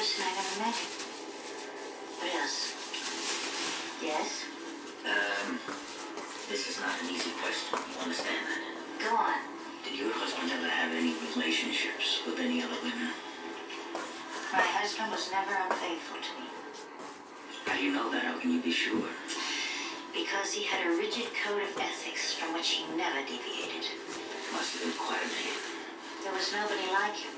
person I've ever met. What else? Yes? This is not an easy question. You understand that? Go on. Did your husband ever have any relationships with any other women? My husband was never unfaithful to me. How do you know that? How can you be sure? Because he had a rigid code of ethics from which he never deviated. Must have been quite a man. There was nobody like him.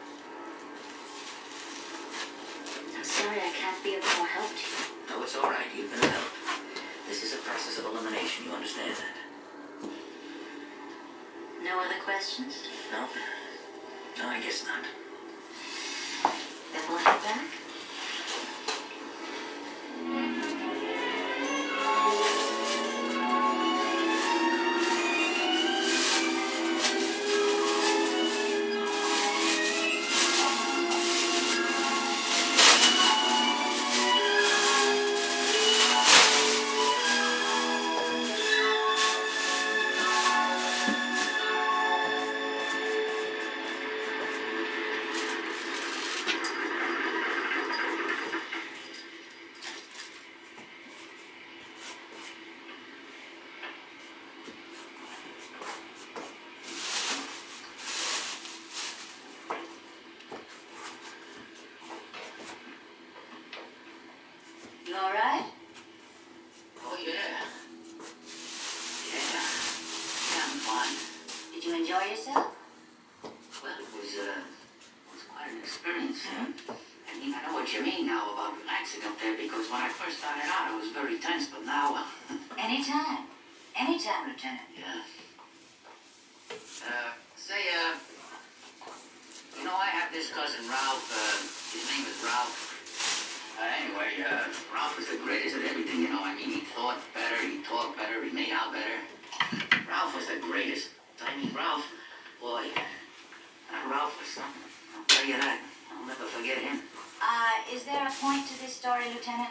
I'm sorry I can't be of more help to you. No, it's all right. You've been a help. This is a process of elimination. You understand that? No other questions? No? No, I guess not. Then we'll head back. You all right? Oh, yeah. Yeah. I'm fine. Did you enjoy yourself? Well, it was quite an experience. I mean, I know what you mean now about relaxing up there, because when I first started out, I was very tense, but now... Anytime. Anytime, Lieutenant. Yeah. You know, I have this cousin, Ralph, his name is Ralph. Anyway, Ralph was the greatest at everything, you know. I mean, he thought better, he talked better, he made out better. Ralph was the greatest. I mean, Ralph, boy, Ralph was something. I'll tell you that. I'll never forget him. Is there a point to this story, Lieutenant?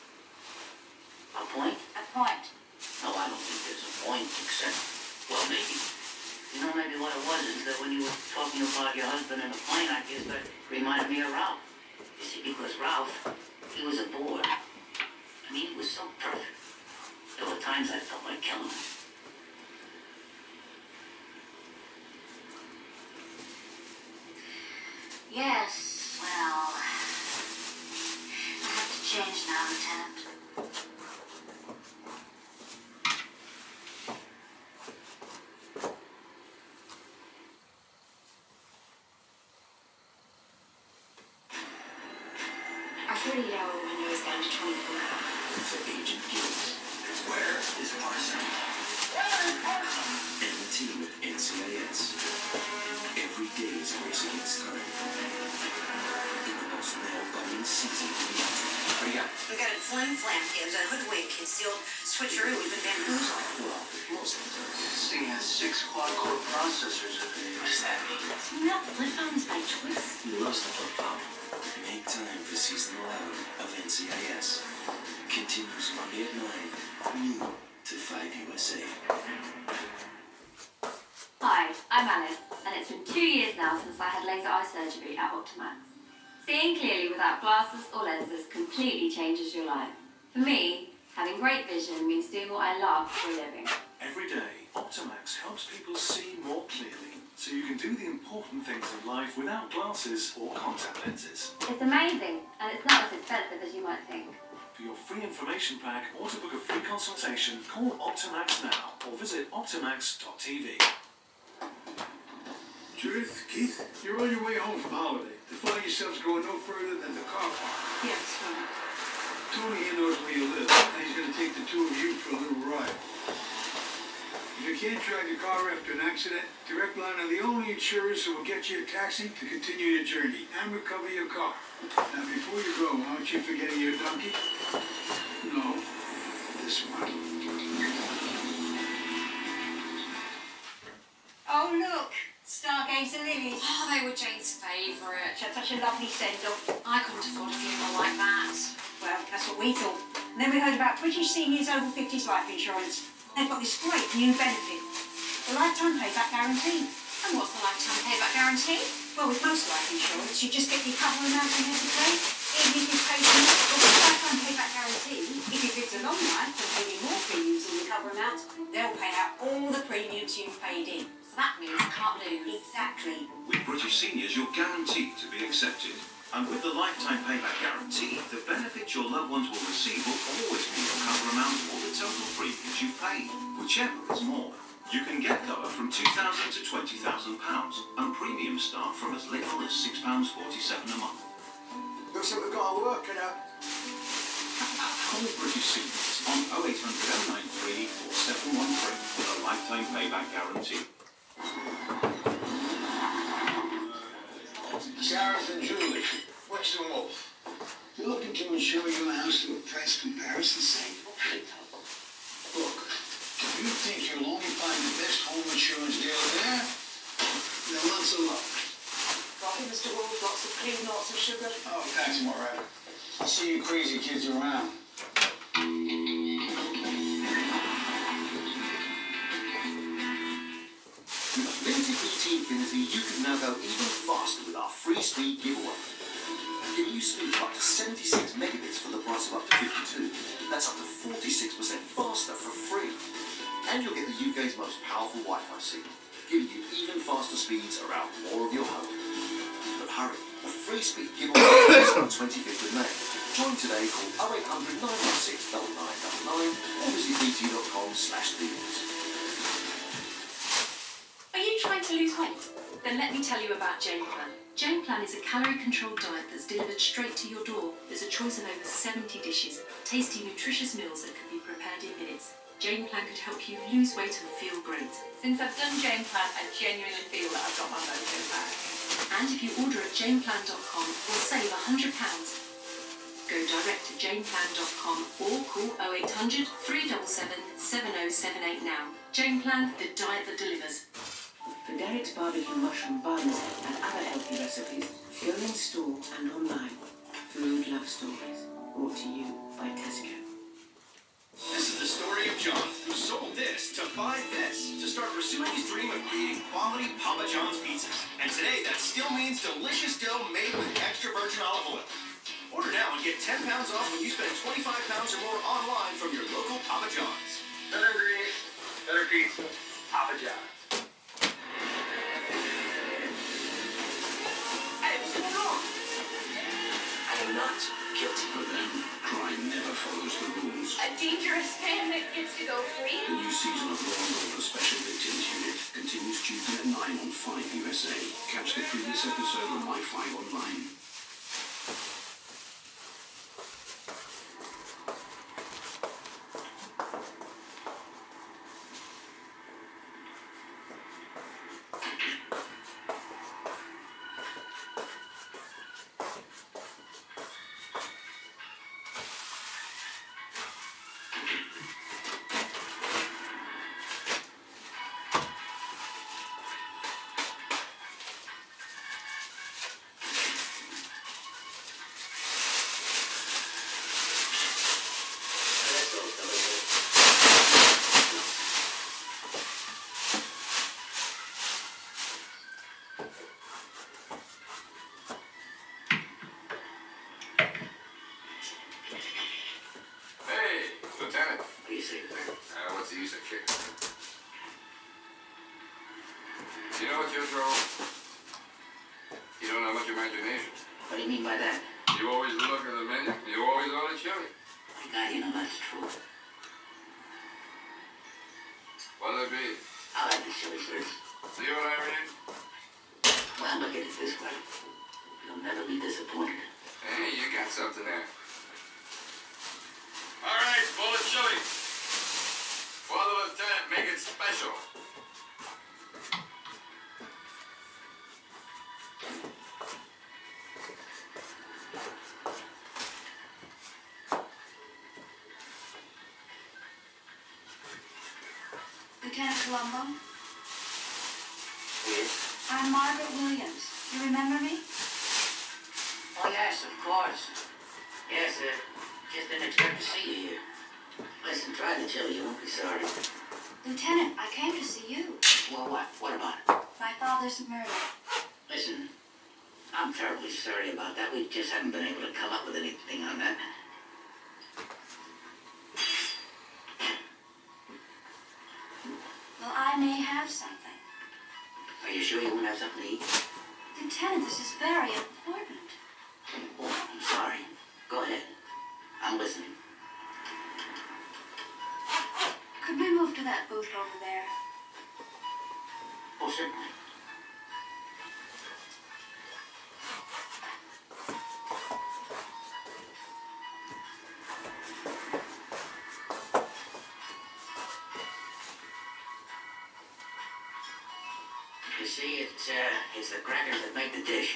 A point? A point. No, I don't think there's a point, except, well, maybe. You know, maybe what it was is that when you were talking about your husband in the plane, I guess that reminded me of Ralph. You see, because Ralph, he was a bore. I mean, he was so perfect. There were times I felt like killing him. Yes, well, I have to change now, Lieutenant. Our 48-hour window is down to 24 hours. For Agent Gibbs, where is Parson? And the team at NCIS. Every day is a race against time. In the most nail-biting season in the Hurry up. We got a flim-flam, Gibbs, a hoodwink, concealed switcheroo. We've been bamboozled. Well, most of them. This thing has 6 quad-core processors in it. What does that mean? Isn't that flip phones by choice? He loves the flip phone. Make time for season 11 of NCIS. Continues Monday at 9, new to 5 USA. Hi, I'm Alice, and it's been 2 years now since I had laser eye surgery at Optimax. Seeing clearly without glasses or lenses completely changes your life. For me, having great vision means doing what I love for a living. Every day, Optimax helps people see more clearly, so you can do the important things in life without glasses or contact lenses. It's amazing, and it's not as expensive as you might think. For your free information pack or to book a free consultation, call Optimax now or visit optimax.tv. Judith, Keith, you're on your way home from holiday. To find yourselves going no further than the car park. Yes, sir. Tony, he knows where you live, and he's going to take the two of you for a little ride. If you can't drive your car after an accident, Direct Line are the only insurers who will get you a taxi to continue your journey and recover your car. Now, before you go, aren't you forgetting your donkey? No, this one. Oh, look. Stargazer lilies. Oh, they were Jane's favourite. Such a lovely send-off. I couldn't afford a funeral like that. Well, that's what we thought. And then we heard about British Seniors Over 50s Life Insurance. They've got this great new benefit. The lifetime payback guarantee. And what's the lifetime payback guarantee? Well, with most life insurance, you just get your cover amount from here to pay. means cut loose. Exactly. With British Seniors, you're guaranteed to be accepted. And with the lifetime payback guarantee, the benefits your loved ones will receive will always be your cover amount or the total premiums you've paid, whichever is more. You can get cover from £2,000 to £20,000, and premiums start from as little as £6.47 a month. Looks like we've got our work cut out. Call British Seniors on 0800 093 4713 with a lifetime payback guarantee. Gareth and Julie, Western Wolf. You're looking to insure your house to a price comparison site? Look, if you think you'll only find the best home insurance deal there, then lots of luck. Coffee, Mr. Wolf, lots of cream, lots of sugar. Oh, thanks, Morat. I'll see you crazy kids around. With Affinity ET Infinity, you can now go even faster with our free speed giveaway. Giving you speeds of up to 76 megabits for the price of up to 52. That's up to 46% faster for free. And you'll get the UK's most powerful Wi-Fi signal, giving you even faster speeds around more of your home. But hurry, the free speed giveaway is on the 25th of May. Join today, call 0800 916 9999 or visit bt.com/deals. Are you trying to lose weight? Then let me tell you about Jane Plan. Jane Plan is a calorie-controlled diet that's delivered straight to your door. There's a choice of over 70 dishes, tasty, nutritious meals that can be prepared in minutes. Jane Plan could help you lose weight and feel great. Since I've done Jane Plan, I genuinely feel that I've got my mojo back. And if you order at janeplan.com, you'll save £100. Go direct to janeplan.com or call 0800 377 7078 now. Jane Plan, the diet that delivers. For Derek's barbecue mushroom buns and other healthy recipes, go in store and online. Food Love Stories, brought to you by Tesco. This is the story of John, who sold this to buy this to start pursuing his dream of creating quality Papa John's pizzas. And today, that still means delicious dough made with extra virgin olive oil. Order now and get 10 pounds off when you spend 25 pounds or more online from your local Papa John's. Better ingredients, better pizza, Papa John's. Hey, what's going on? I am not guilty for them. Crime never follows the rules. A dangerous man that gets to go free? The new season of Law & Order Special Victims Unit continues Tuesday at 9 on 5 USA. Catch the previous episode on Wi-Fi online. What's the use of kicking? You know what, Jethro? You don't have much imagination. What do you mean by that? You always look at the menu. You always order chili. God, you know that's true. What'll it be? I like the chili first. See what I mean? Well, look at it this way. You'll never be disappointed. Hey, you got something there. All right, bowl of chili. For the lieutenant, make it special. Lieutenant Colombo? Yes? I'm Margaret Williams. You remember me? Oh, yes, of course. Yes, just didn't expect to see you here. Listen, try the chili, you won't be sorry. Lieutenant, I came to see you. Well, what? What about it? My father's murder. Listen, I'm terribly sorry about that. We just haven't been able to come up with anything on that. Well, I may have something. sure you won't have something to eat? Lieutenant, this is very important. Oh, I'm sorry. Go ahead. I'm listening. Could we move to that booth over there? Oh, certainly. You see, it's the crackers that make the dish.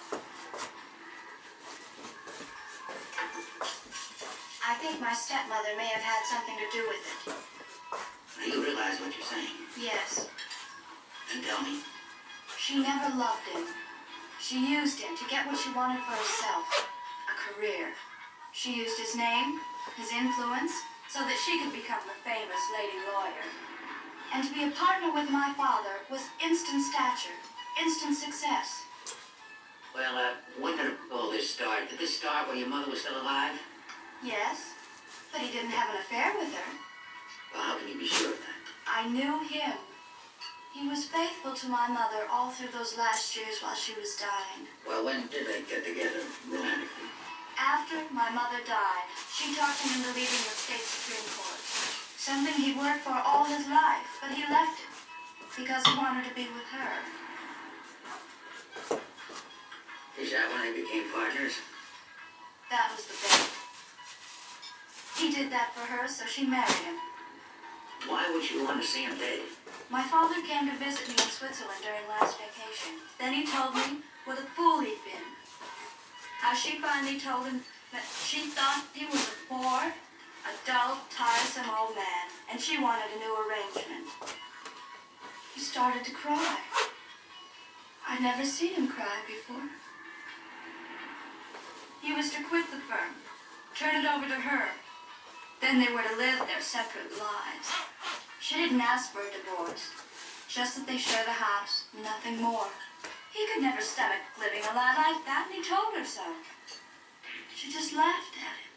I think my stepmother may have had something to do with it. Now, you realize what you're saying. Yes. Then tell me. She never loved him. She used him to get what she wanted for herself. A career. She used his name, his influence, so that she could become the famous lady lawyer. And to be a partner with my father was instant stature, instant success. Well, when did all this start? Did this start when your mother was still alive? Yes, but he didn't have an affair with her. Well, how can you be sure of that? I knew him. He was faithful to my mother all through those last years while she was dying. Well, when did they get together romantically? After my mother died, she talked him into leaving the state Supreme Court. Something he worked for all his life, but he left it because he wanted to be with her. Is that when they became partners? That was the bet. He did that for her, so she married him. Why would you want to see him dead? My father came to visit me in Switzerland during last vacation. Then he told me what a fool he'd been. How she finally told him that she thought he was a poor, a dull, tiresome old man, and she wanted a new arrangement. He started to cry. I'd never seen him cry before. He was to quit the firm, turn it over to her. Then they were to live their separate lives. She didn't ask for a divorce, just that they share the house, nothing more. He could never stomach living a life like that, and he told her so. She just laughed at him.